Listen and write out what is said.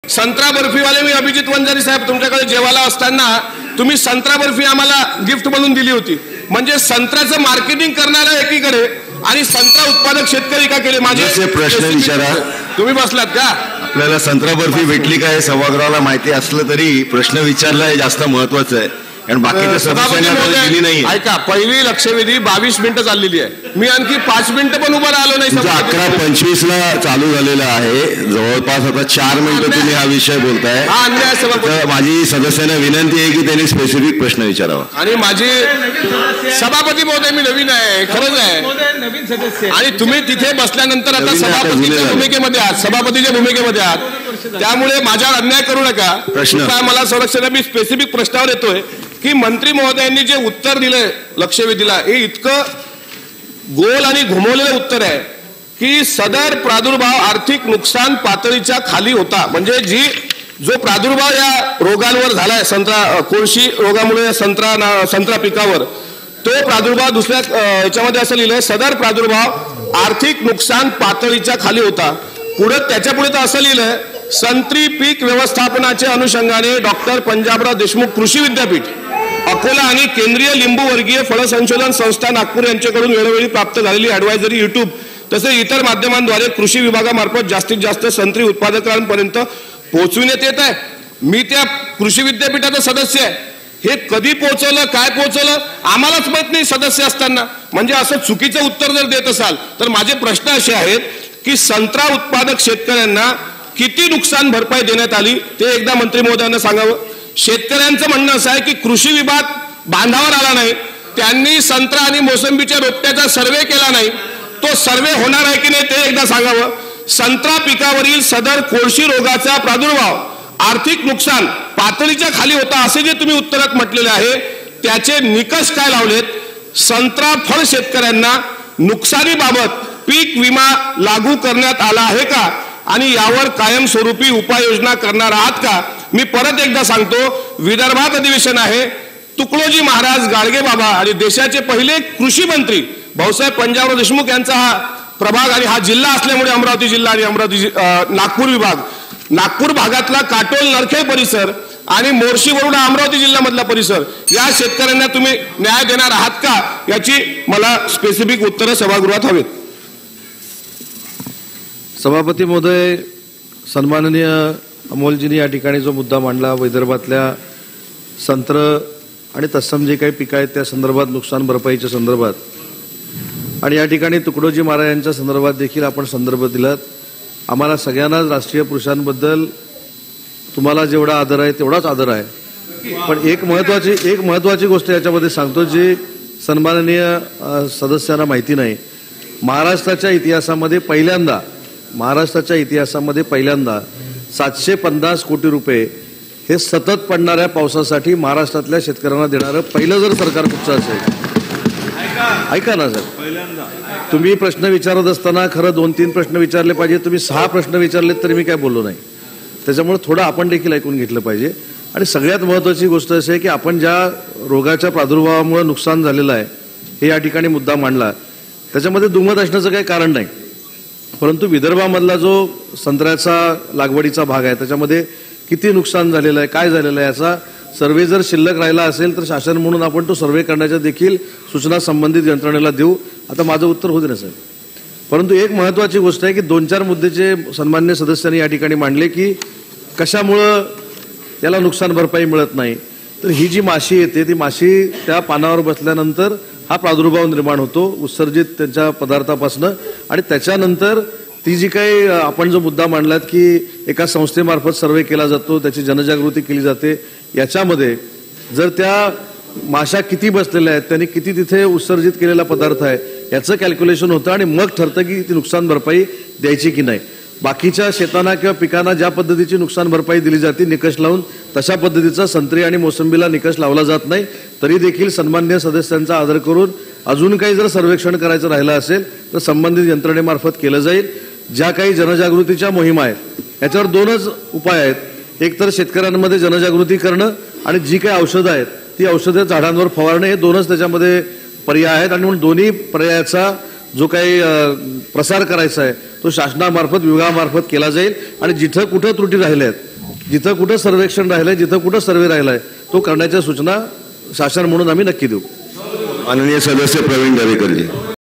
संत्रा बर्फीवाले मी अभिजित वंजारी साहेब तुमच्याकडे जेवायला असताना तुम्ही संत्रा बर्फी आम्हाला गिफ्ट म्हणून दिली होती. म्हणजे संत्र्याचं मार्केटिंग करणारा एकीकडे आणि संत्रा उत्पादक शेतकरी का केले. माझे प्रश्न विचारा. तुम्ही बसलात का? आपल्याला संत्रा बर्फी भेटली का हे सभागृहाला माहिती असलं तरी प्रश्न विचारला हे जास्त महत्वाचं आहे. कारण बाकीच्या सदस्यांना दिली नाही. ऐका, पहिली लक्षवेधी 22 मिनिटं चाललेली आहे. मी आणखी 5 मिनिटं पण उभं राहिलो नाही. 11:25 ला चालू झालेला आहे. जवळपास आता 4 मिनिटं तुम्ही हा विषय बोलताय. हा अन्याय सभापती. माझी सदस्यांना विनंती आहे की त्यांनी स्पेसिफिक प्रश्न विचारावा. आणि माझी सभापती महोदय मी नवीन आहे, खरंच आहे नवीन सदस्य. आणि तुम्ही तिथे बसल्यानंतर आता सभापतीच्या भूमिकेमध्ये आहात, सभापतीच्या भूमिकेमध्ये आहात, त्यामुळे माझ्यावर अन्याय करू नका. प्रश्न मला संरक्षण मी स्पेसिफिक प्रश्नावर येतोय की मंत्री महोदयांनी जे उत्तर दिलंय लक्षवेधीला हे इतकं गोल आणि घुमवलेलं उत्तर आहे की सदर प्रादुर्भाव आर्थिक नुकसान पातळीच्या खाली होता. म्हणजे जो प्रादुर्भाव या रोगांवर झालाय, कोळशी रोगामुळे संत्रा पिकावर, तो प्रादुर्भाव दुसऱ्या याच्यामध्ये असं लिहिलंय, सदर प्रादुर्भाव आर्थिक नुकसान पातळीच्या खाली होता. त्याच्या पुढे तर असं लिहिलंय, संत्री पीक व्यवस्थापनाच्या अनुषंगाने डॉक्टर पंजाबराव देशमुख कृषी विद्यापीठ अकोला आणि केंद्रीय लिंबू वर्गीय फळ संशोधन संस्था नागपूर यांच्याकडून वेळोवेळी प्राप्त झालेली ॲडवायझरी युट्यूब तसेच इतर माध्यमांद्वारे कृषी विभागामार्फत जास्तीत जास्त संत्री उत्पादकांपर्यंत पोहोचविण्यात येत आहे. मी त्या कृषी विद्यापीठाचा सदस्य आहे. हे कधी पोहोचवलं, काय पोहोचवलं आम्हालाच माहित नाही सदस्य असताना. म्हणजे असं चुकीचं उत्तर जर देत असाल तर माझे प्रश्न असे आहेत की संत्रा उत्पादक शेतकऱ्यांना किती नुकसान भरपाई देण्यात आली ते एकदा मंत्री महोदयांना सांगावं. शेतकऱ्यांचं म्हणणं असं आहे की कृषी विभाग बांधावर आला नाही, त्यांनी संत्रा आणि मोसंबीच्या रोपट्याचा सर्वे केला नाही, तो सर्वे होणार आहे की नाही ते एकदा सांगावं. संत्रा पिकावरील सदर कोळशी रोगाचा प्रादुर्भाव आर्थिक नुकसान पातळीच्या खाली होता असे जे तुम्ही उत्तरात म्हटलेले आहे त्याचे निकष काय लावलेत. संत्रा फळ शेतकऱ्यांना नुकसानीबाबत पीक विमा लागू करण्यात आला आहे का आणि यावर कायमस्वरूपी उपाययोजना करणार आहात का. मी परत एकदा सांगतो, विदर्भात अधिवेशन आहे. तुकडोजी महाराज गाडगे बाबा आणि देशाचे पहिले कृषी मंत्री भाऊसाहेब पंजाबराव देशमुख यांचा हा प्रभाग आणि हा जिल्हा असल्यामुळे अमरावती जिल्हा आणि नागपूर विभाग, नागपूर भागातला काटोल नरखेड परिसर आणि मोर्शी वरुड अमरावती जिल्ह्यामधला परिसर या शेतकऱ्यांना तुम्ही न्याय देणार आहात का याची मला स्पेसिफिक उत्तरं सभागृहात हवीत. सभापती महोदय, सन्माननीय अमोलजींनी या ठिकाणी जो मुद्दा मांडला विदर्भातल्या संत्र आणि तत्सम जे काही पिकं आहेत त्या संदर्भात नुकसान भरपाईच्या संदर्भात आणि या ठिकाणी तुकडोजी महाराज यांच्या संदर्भात देखील आपण संदर्भ दिलात. आम्हाला सगळ्यांनाच राष्ट्रीय पुरुषांबद्दल तुम्हाला जेवढा आदर आहे तेवढाच आदर आहे. पण एक महत्त्वाची गोष्ट याच्यामध्ये सांगतो जी सन्माननीय सदस्यांना माहिती नाही. महाराष्ट्राच्या इतिहासामध्ये पहिल्यांदा 750 कोटी रुपये हे सतत पडणाऱ्या पावसासाठी महाराष्ट्रातल्या शेतकऱ्यांना देणारं पहिलं जर सरकार कुठचं असेल. ऐका ना सर, तुम्ही प्रश्न विचारत असताना खरं 2-3 प्रश्न विचारले पाहिजे. तुम्ही 6 प्रश्न विचारलेत तरी मी काय बोललो नाही. त्याच्यामुळे थोडं आपण देखील ऐकून घेतलं पाहिजे. आणि सगळ्यात महत्त्वाची गोष्ट अशी आहे की आपण ज्या रोगाच्या प्रादुर्भावामुळे नुकसान झालेलं आहे हे या ठिकाणी मुद्दा मांडला, त्याच्यामध्ये दुमत असण्याचं काही कारण नाही. परंतु विदर्भामधला जो संत्र्याचा लागवडीचा भाग आहे त्याच्यामध्ये किती नुकसान झालेलं आहे, काय झालेलं आहे याचा सर्वे जर शिल्लक राहिला असेल तर शासन म्हणून आपण तो सर्वे करण्याच्या देखील सूचना संबंधित यंत्रणेला देऊ. आता माझं उत्तर होऊ दे ना साहेब. परंतु एक महत्त्वाची गोष्ट आहे की 2-4 मुद्द्याचे सन्मान्य सदस्यांनी या ठिकाणी मांडले की कशामुळं याला नुकसान भरपाई मिळत नाही. तर ही जी माशी येते ती माशी त्या पानावर बसल्यानंतर हा प्रादुर्भाव निर्माण होतो उत्सर्जित त्यांच्या पदार्थापासून. आणि त्याच्यानंतर ती जी काही आपण जो मुद्दा मांडलात की एका संस्थेमार्फत सर्वे केला जातो, त्याची जनजागृती केली जाते, याच्यामध्ये जर त्या माशा किती बसलेल्या आहेत, त्यांनी किती तिथे उत्सर्जित केलेला पदार्थ आहे याचं कॅल्क्युलेशन होतं आणि मग ठरतं की ती नुकसान भरपाई द्यायची की नाही. बाकीच्या शेतांना किंवा पिकांना ज्या पद्धतीची नुकसान भरपाई दिली जाते निकष लावून, तशा पद्धतीचा संत्री आणि मोसंबीला निकष लावला जात नाही. तरी देखील सन्मान्य सदस्यांचा आदर करून अजून काही जर सर्वेक्षण करायचं राहिलं असेल तर संबंधित यंत्रणेमार्फत केलं जाईल. ज्या काही जनजागृतीच्या मोहिमा आहेत याच्यावर 2च उपाय आहेत. एक तर शेतकऱ्यांमध्ये जनजागृती करणं आणि जी काही औषधं आहेत ती औषधं झाडांवर फवारणे, हे 2च त्याच्यामध्ये पर्याय आहेत. आणि म्हणून दोन्ही पर्यायाचा जो काही प्रसार करायचा आहे तो शासनामार्फत विभागामार्फत केला जाईल. आणि जिथं कुठं त्रुटी राहिल्या आहेत जिथं कुठं सर्वेक्षण राहिलंय, जिथं कुठं सर्वे राहिलाय तो करण्याच्या सूचना शासन म्हणून आम्ही नक्की देऊ. माननीय सदस्य प्रवीण दरेकरजी.